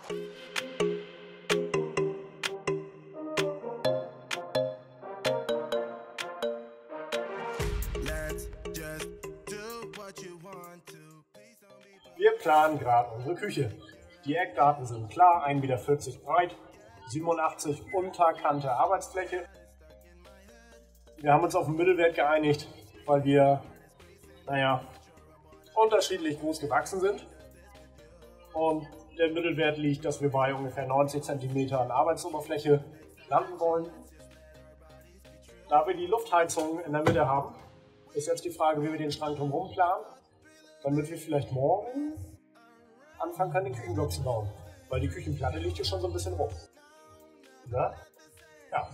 Wir planen gerade unsere Küche. Die Eckdaten sind klar, 1,40 Meter breit, 87 unterkante Arbeitsfläche. Wir haben uns auf den Mittelwert geeinigt, weil wir, unterschiedlich groß gewachsen sind. Und der Mittelwert liegt, dass wir bei ungefähr 90 cm an Arbeitsoberfläche landen wollen. Da wir die Luftheizung in der Mitte haben, ist jetzt die Frage, wie wir den Schrank drumherum planen, damit wir vielleicht morgen anfangen können, den Küchenblock zu bauen. Weil die Küchenplatte liegt hier schon so ein bisschen rum. Ja? Ja.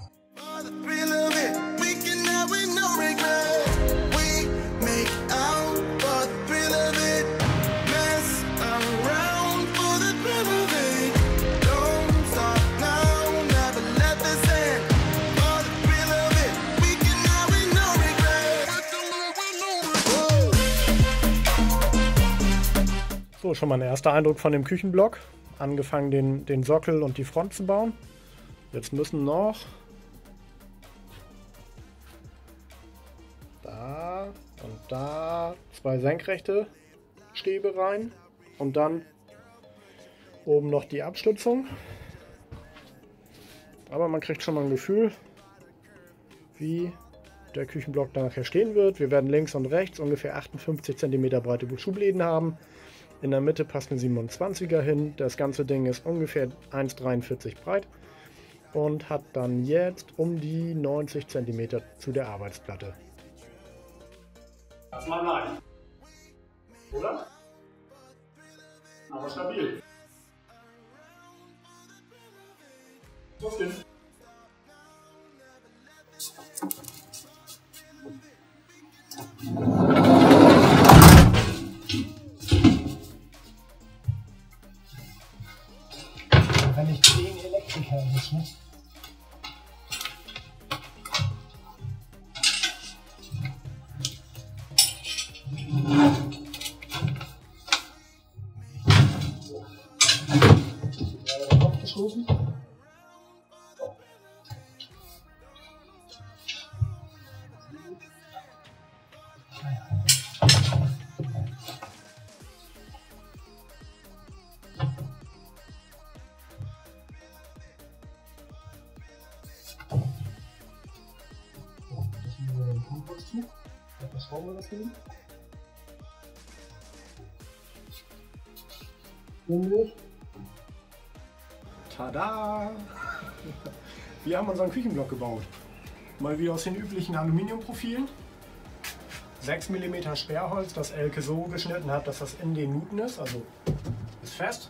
So, schon mal ein erster Eindruck von dem Küchenblock. Angefangen den Sockel und die Front zu bauen. Jetzt müssen noch da und da 2 senkrechte Stäbe rein und dann oben noch die Abstützung. Aber man kriegt schon mal ein Gefühl, wie der Küchenblock da nachher stehen wird. Wir werden links und rechts ungefähr 58 cm breite Schubläden haben. In der Mitte passt eine 27er hin. Das ganze Ding ist ungefähr 1,43 breit und hat dann jetzt um die 90 cm zu der Arbeitsplatte. Erstmal nein. Oder? Aber stabil. Los geht's. Wenn ich 10 Elektriker muss, ne? So. Den Kopf gestoßen. So. Was wollen wir das nehmen? Tada! Wir haben unseren Küchenblock gebaut. Mal wieder aus den üblichen Aluminiumprofilen. 6 mm Sperrholz, das Elke so geschnitten hat, dass das in den Nuten ist, also ist fest.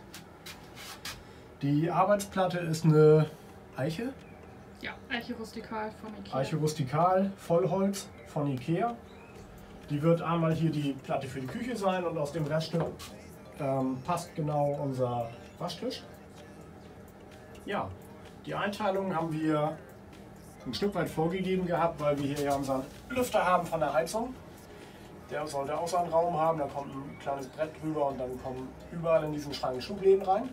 Die Arbeitsplatte ist eine Eiche. Ja, Eiche rustikal von Ikea. Eiche rustikal, Vollholz von Ikea. Die wird einmal hier die Platte für die Küche sein und aus dem Reststück passt genau unser Waschtisch. Ja, die Einteilung haben wir ein Stück weit vorgegeben gehabt, weil wir hier ja unseren Lüfter haben von der Heizung. Der sollte auch seinen Raum haben, da kommt ein kleines Brett drüber und dann kommen überall in diesen Schrank Schubläden rein.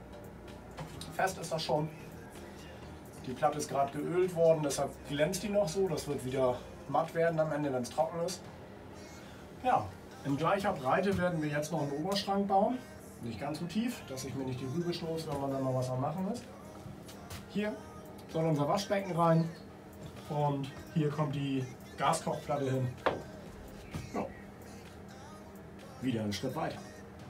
Fest ist das schon. Die Platte ist gerade geölt worden, deshalb glänzt die noch so. Das wird wieder matt werden am Ende, wenn es trocken ist. Ja, in gleicher Breite werden wir jetzt noch einen Oberschrank bauen. Nicht ganz so tief, dass ich mir nicht die Rübe stoße, wenn man dann noch was am Machen ist. Hier soll unser Waschbecken rein und hier kommt die Gaskochplatte hin. Ja. Wieder einen Schritt weiter.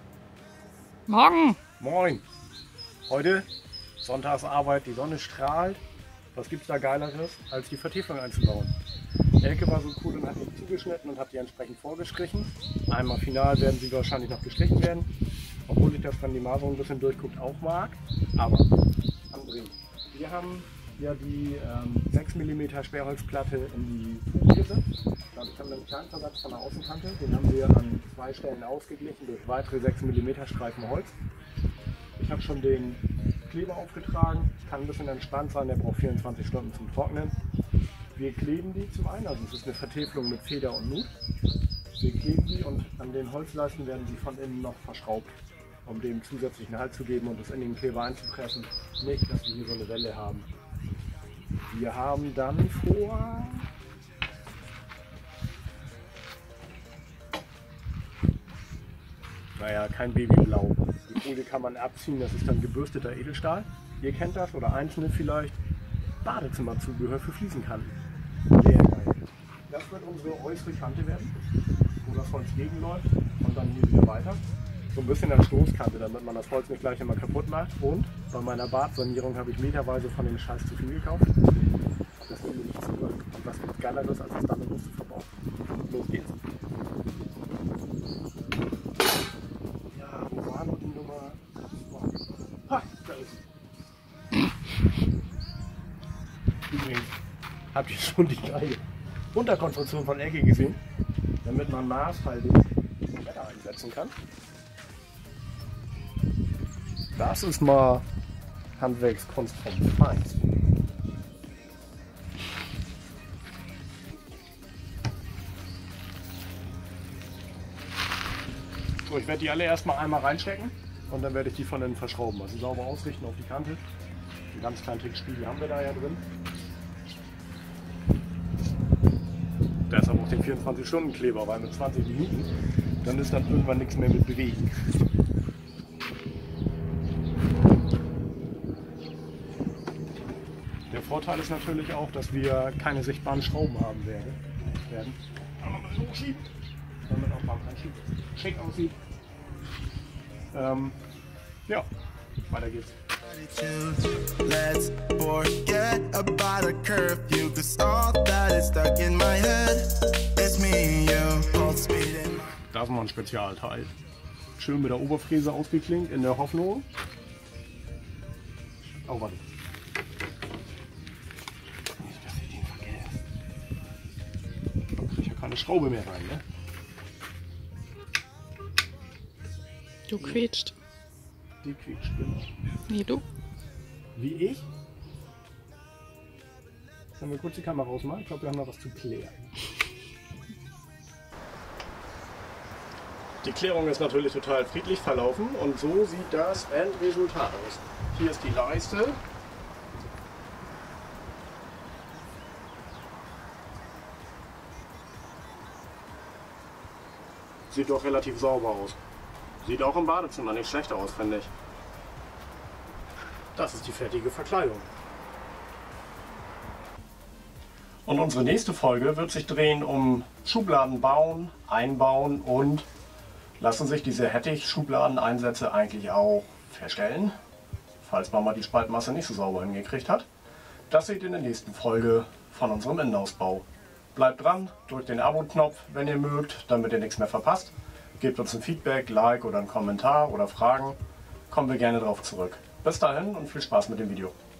Morgen! Moin! Heute Sonntagsarbeit, die Sonne strahlt. Was gibt's da Geileres, als die Vertiefung einzubauen? Elke war so cool und hat die zugeschnitten und hat die entsprechend vorgestrichen. Einmal final werden sie wahrscheinlich noch gestrichen werden. Obwohl ich das, wenn die Maserung ein bisschen durchguckt, auch mag. Aber André, wir haben ja die 6 mm Sperrholzplatte in die Fuge gesetzt. Dadurch haben wir einen kleinen Versatz von der Außenkante. Den haben wir an 2 Stellen ausgeglichen durch weitere 6 mm Streifen Holz. Ich habe schon den Kleber aufgetragen. Kann ein bisschen entspannt sein, der braucht 24 Stunden zum Trocknen. Wir kleben die zum einen, also es ist eine Vertäfelung mit Feder und Nut. Wir kleben die und an den Holzleisten werden sie von innen noch verschraubt um dem zusätzlichen Halt zu geben und das in den Kleber einzupressen. Nicht, dass wir hier so eine Welle haben. Wir haben dann vor... Naja, kein Babyblau. Die Folie kann man abziehen, das ist dann gebürsteter Edelstahl. Ihr kennt das oder einzelne vielleicht. Badezimmerzubehör für Fliesenkanten. Sehr geil. Das wird unsere äußere Kante werden, wo das Holz gegenläuft und dann hier wieder weiter. So ein bisschen als Stoßkante, damit man das Holz nicht gleich immer kaputt macht. Und bei meiner Badsanierung habe ich meterweise von dem Scheiß zu viel gekauft. Das will mir nicht zurück. Und was gibt Geileres, als es damit zu verbauen. Los geht's. Ja, wo war noch die Nummer? Ha, da ist sie. Übrigens, habt ihr schon die kleine Unterkonstruktion von Ecke gesehen? Damit man maßhaltig Wetter einsetzen kann. Das ist mal Handwerkskunst vom Feinsten. So, ich werde die alle erstmal einmal reinstecken und dann werde ich die von innen verschrauben. Also sauber ausrichten auf die Kante. Einen ganz kleinen Tickspiegel haben wir da ja drin. Deshalb auch den 24-Stunden-Kleber, weil mit 20 Minuten dann ist dann irgendwann nichts mehr mit bewegen. Der Vorteil ist natürlich auch, dass wir keine sichtbaren Schrauben haben werden. Aber mal so schieben, damit auch beim Einschieben schick aussieht. Ja, weiter geht's. Let's forget about a curfew, 'cause all that is stuck in my head. It's me and you, both speed in my... Da ist noch ein Spezialteil. Schön mit der Oberfräse ausgeklinkt, in der Hoffnung. Oh, warte. Nicht, dass ich den vergesse. Da kriege ich ja keine Schraube mehr rein, ne? Du quietscht. Die quietscht, genau. Nee, du. Wie ich? Sollen wir kurz die Kamera rausmachen? Ich glaube, wir haben noch was zu klären. Die Klärung ist natürlich total friedlich verlaufen und so sieht das Endresultat aus. Hier ist die Leiste. Sieht doch relativ sauber aus. Sieht auch im Badezimmer nicht schlecht aus, finde ich. Das ist die fertige Verkleidung. Und unsere nächste Folge wird sich drehen um Schubladen bauen, einbauen und lassen sich diese Hettich-Schubladeneinsätze eigentlich auch verstellen, falls man mal die Spaltmasse nicht so sauber hingekriegt hat. Das seht ihr in der nächsten Folge von unserem Innenausbau. Bleibt dran, drückt den Abo-Knopf, wenn ihr mögt, damit ihr nichts mehr verpasst. Gebt uns ein Feedback, Like oder einen Kommentar oder Fragen. Kommen wir gerne darauf zurück. Bis dahin und viel Spaß mit dem Video.